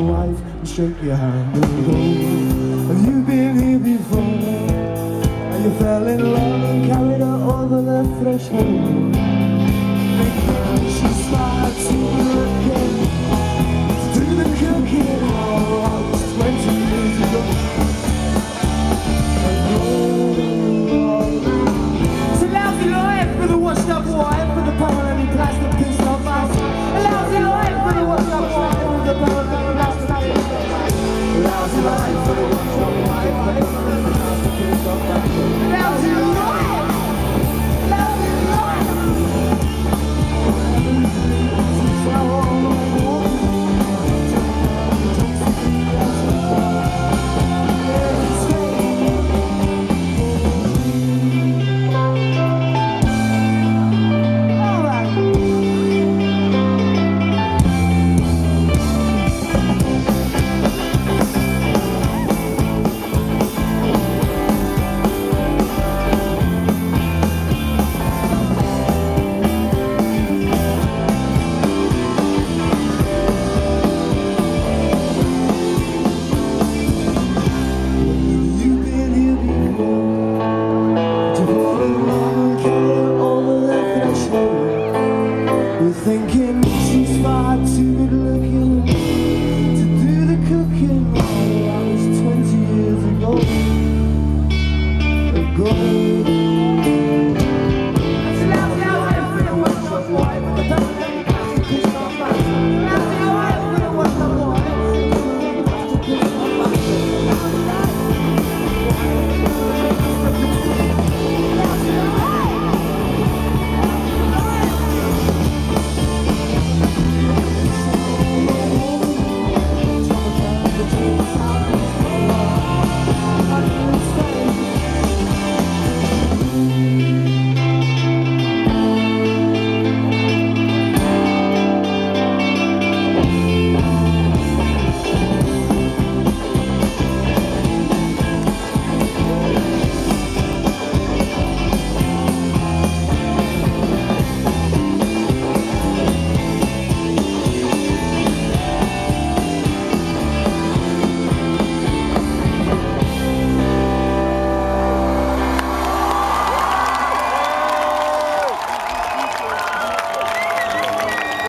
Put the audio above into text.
wife and shake your hand and go. Have you been here before? And you fell in love and carried her over the threshold. Thinking she's smart to looking, to do the cooking. Oh, I was 20 years ago. It's a lousy life for the washed up wife, for the permanently plastic pissed off house. A lousy life for the washed up wife, for the permanently plastic pissed off house. A lousy life for the washed up wife, for the permanently plastic pissed off house. A lousy life! Lousy life! Thinking she's far too good looking.